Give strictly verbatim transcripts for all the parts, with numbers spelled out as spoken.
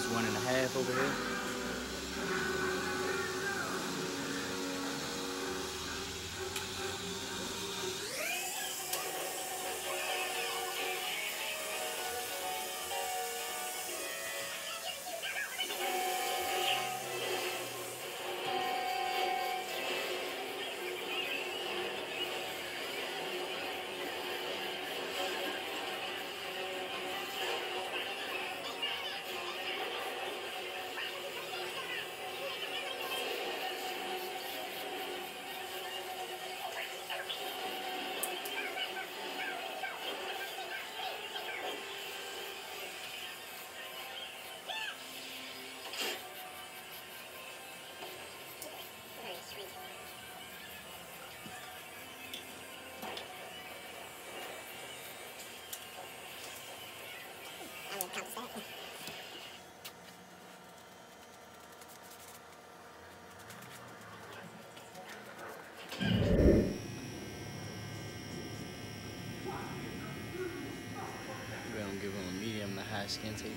one and a half over here. We're gonna give him a medium to high skin taper.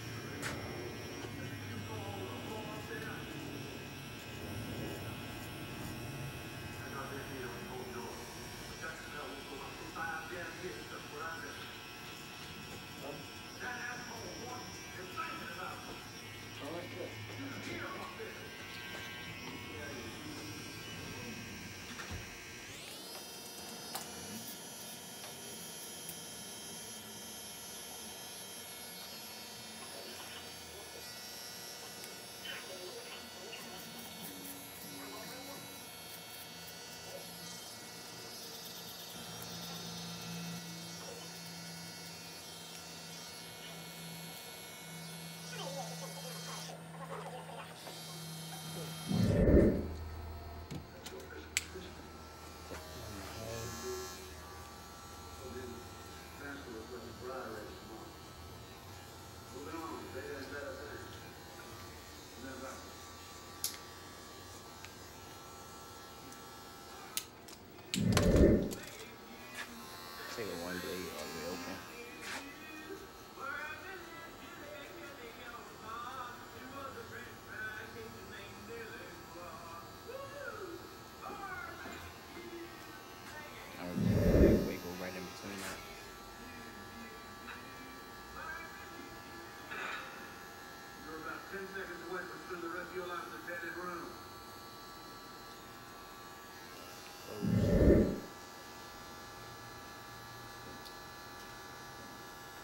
Take it one blade all the way open. I would that way go right in between that. You're about ten seconds away from spending the rest of your life in a dead room. Close.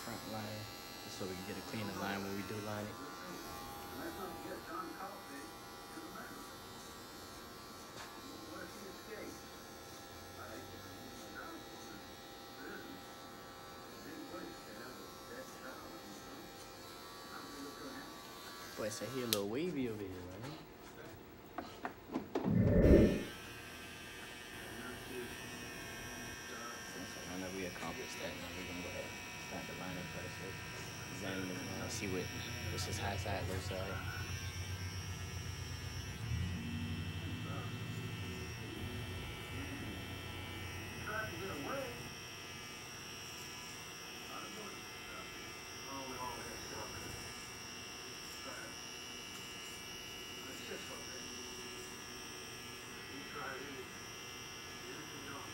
front line, just so we can get a cleaner line when we do line it. Let's not get John Coffey to the back. What if he escapes? I think it's no. There isn't. Big place to have a dead child. I don't think it's gonna happen. Boy, so he a little wavy over here, right? So whenever we accomplish that, then we're gonna go ahead and start the lining process. Examine it, uh, see what what's his high side, low side. Tried to get away. I don't know what to stop you. Oh, we all have stuff. Let's just hope that you try to do anything else.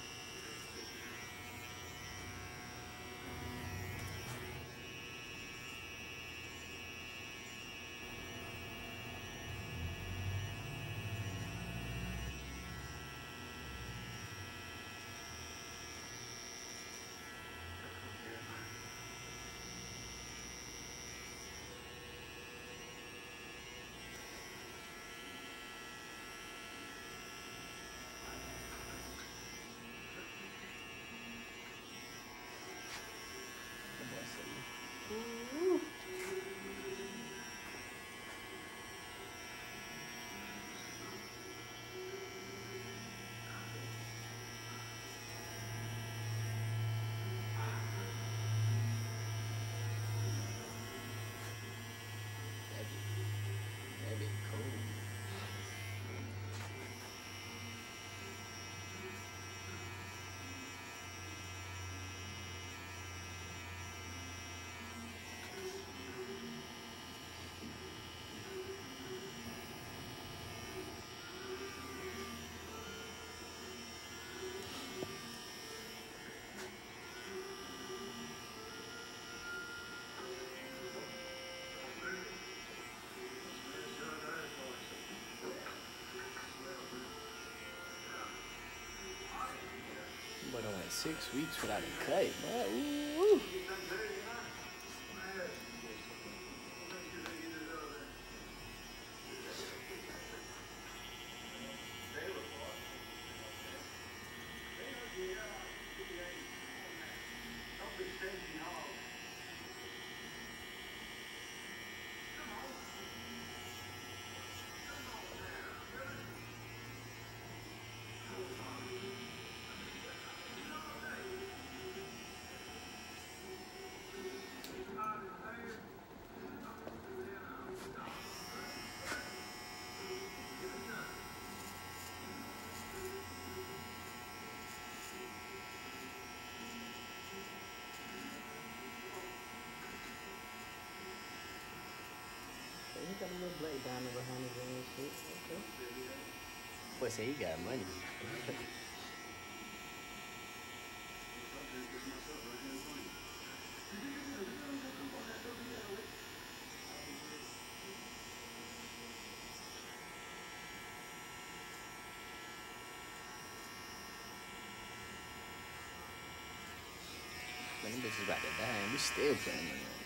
Good boy, Sadie. That be, that be cool. But I went six weeks without a cut, but ooh. He got a little black diamond behind his ear and shit. Okay. Boy, say he got money. Man, this bitch is about to die and we still putting money on.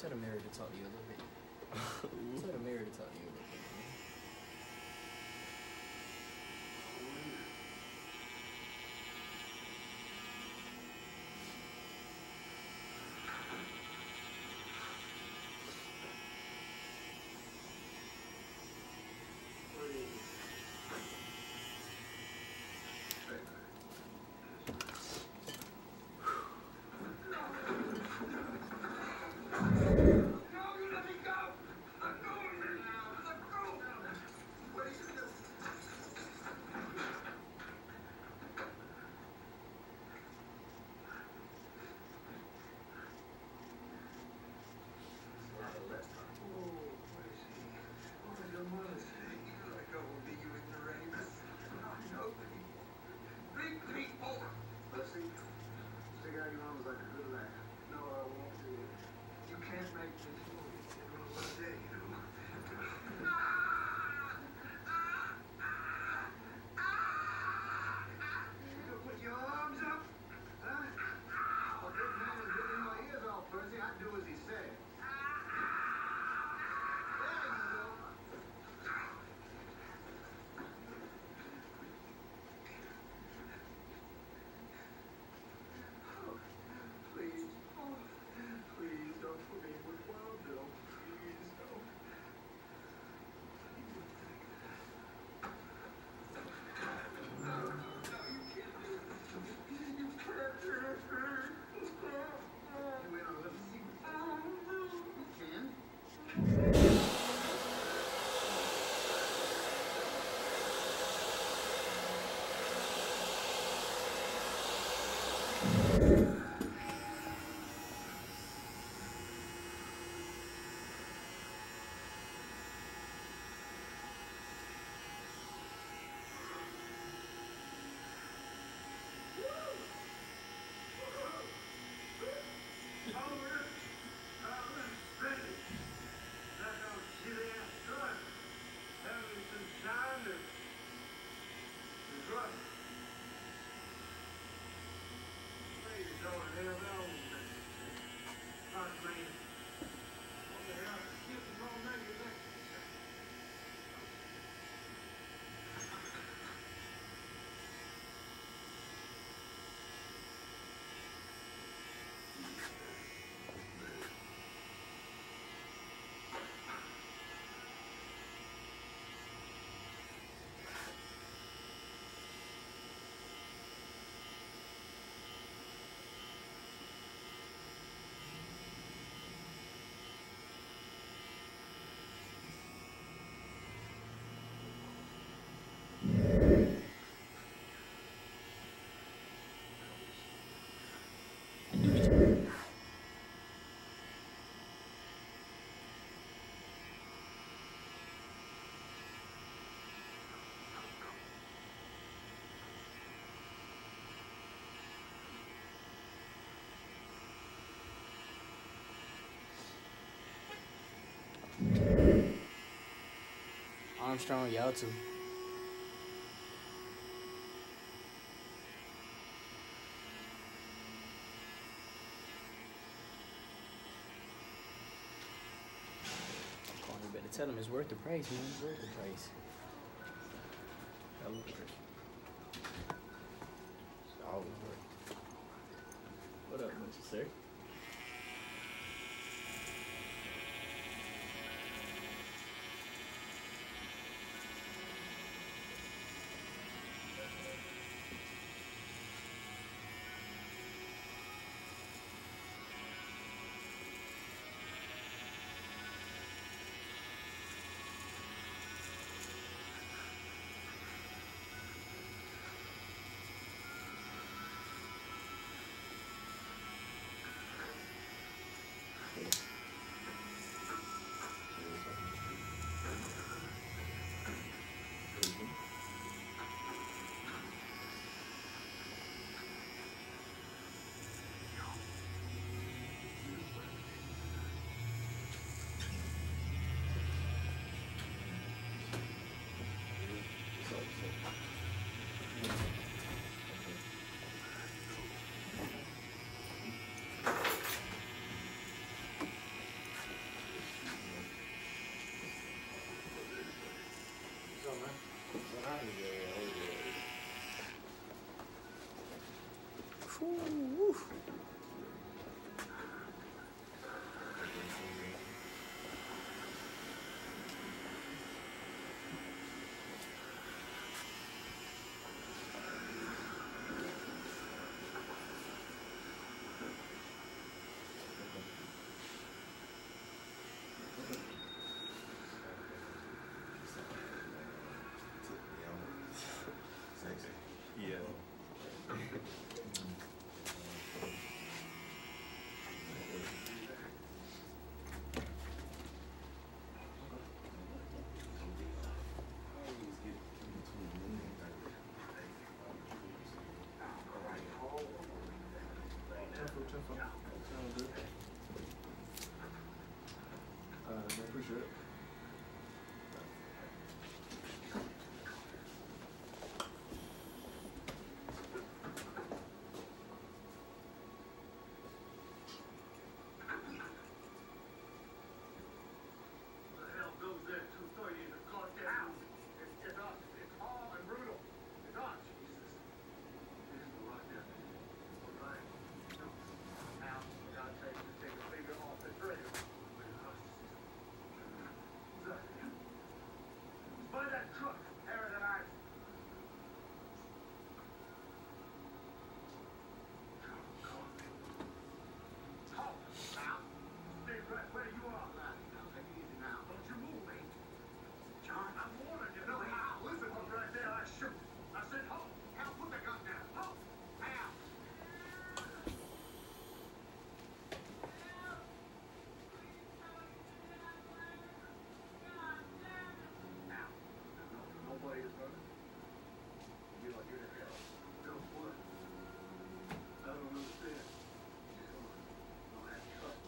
Tell the mirror to talk to you a little bit. Tell the mirror to talk to you a little bit. Armstrong, y'all too. You better tell him it's worth the price, man. It's worth the price. Hell of a price. It's always worth it. What up, Mister Sir? Whew. Yeah. Tougher, tougher. Sounds good. Uh, I appreciate it. The hell goes there two thirty in the goddamn movie? It's, it's us. It's all and brutal. It's us. Jesus. This is the right there. All right. No. Now, for God's sake, just take a finger off the trigger. Look. By that truck, Aaron and I. Halt now. Stay right where you are. Now, take it easy now. Don't you move, mate. John, I'm warning you. No, Hal, listen. Look right there. I shoot. I said, halt. Hal, put the gun down. Halt. Hal. Now, no, nobody is running. You are here to help. No, what? I don't understand. Come on. Don't have trouble.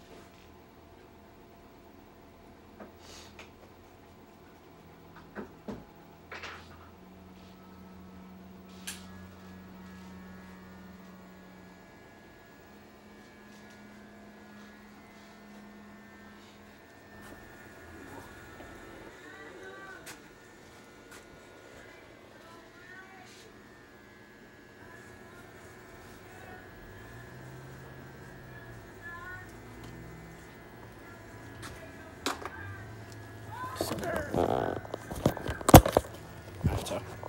Sir.